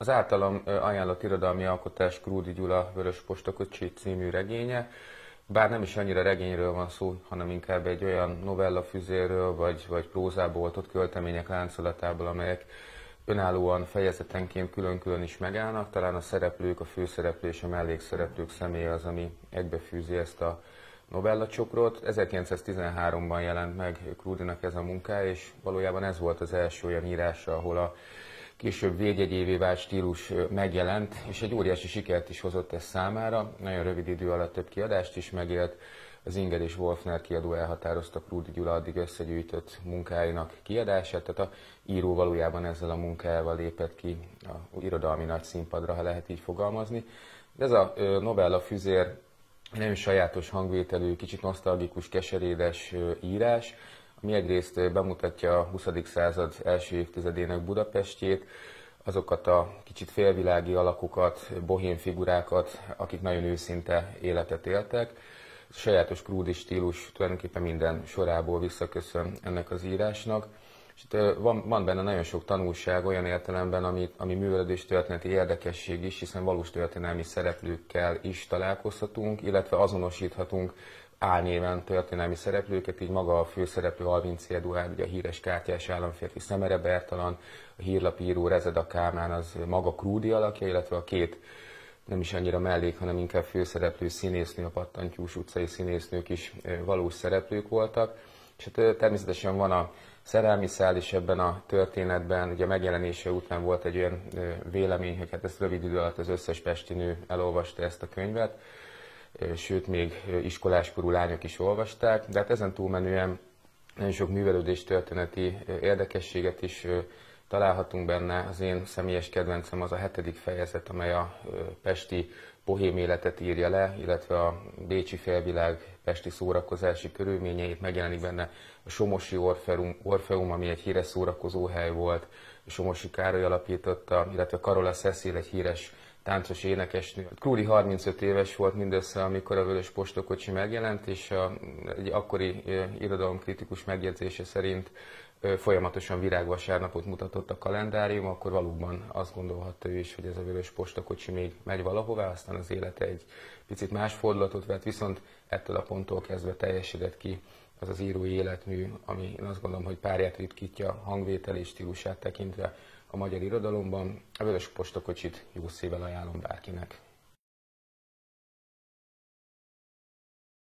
Az általam ajánlott irodalmi alkotás Krúdy Gyula Vörös postakocsi című regénye, bár nem is annyira regényről van szó, hanem inkább egy olyan novellafüzérről, vagy prózából oltott költemények láncolatából, amelyek önállóan fejezetenként külön-külön is megállnak. Talán a szereplők, a főszereplő és a mellékszereplők személye az, ami egybefűzi ezt a novellacsokrot. 1913-ban jelent meg Krúdynak ez a munkája, és valójában ez volt az első olyan írása, ahol a később védjegyévé vált stílus megjelent, és egy óriási sikert is hozott ez számára. Nagyon rövid idő alatt több kiadást is megélt. Az Inger és Wolfner kiadó elhatározta Krúdy Gyula addig összegyűjtött munkáinak kiadását, tehát a író valójában ezzel a munkájával lépett ki a irodalmi nagy színpadra, ha lehet így fogalmazni. De ez a novella füzér nagyon sajátos hangvételű, kicsit nosztalgikus, keserédes írás, ami egyrészt bemutatja a 20. század első évtizedének Budapestjét, azokat a kicsit félvilági alakokat, bohém figurákat, akik nagyon őszinte életet éltek. A sajátos Krúdy stílus tulajdonképpen minden sorából visszaköszön ennek az írásnak. És itt van benne nagyon sok tanulság olyan értelemben, ami művelődéstörténeti érdekesség is, hiszen valós történelmi szereplőkkel is találkozhatunk, illetve azonosíthatunk álnéven történelmi szereplőket, így maga a főszereplő Alvinczy Eduárd, ugye a híres kártyás államférfi Szemere Bertalan, a hírlapíró Rezeda Kálmán az maga Krúdy alakja, illetve a két nem is annyira mellék, hanem inkább főszereplő színésznő, a Pattantyús utcai színésznők is valós szereplők voltak. És természetesen van a szerelmi szál is ebben a történetben. Ugye a megjelenése után volt egy olyan vélemény, hogy hát ezt rövid idő alatt az összes pesti nő elolvasta ezt a könyvet, sőt még iskoláskorú lányok is olvasták, de hát ezen túlmenően nagyon sok művelődéstörténeti érdekességet is találhatunk benne. Az én személyes kedvencem az a 7. fejezet, amely a pesti bohém életet írja le, illetve a bécsi félvilág pesti szórakozási körülményeit. Megjelenik benne a Somosi Orfeum, ami egy híres szórakozóhely volt, a Somosi Károly alapította, illetve Karola Cecil, egy híres táncos énekesnő. Krúdy 35 éves volt mindössze, amikor a Vörös postakocsi megjelent, és egy akkori irodalomkritikus megjegyzése szerint folyamatosan virágvasárnapot mutatott a kalendárium, akkor valóban azt gondolhatta ő is, hogy ez a Vörös postakocsi még megy valahová, aztán az élete egy picit más fordulatot vett, viszont ettől a ponttól kezdve teljesedett ki az az írói életmű, ami én azt gondolom, hogy párját ritkítja hangvételi stílusát tekintve a magyar irodalomban. A Vörös postakocsit jó szívvel ajánlom bárkinek.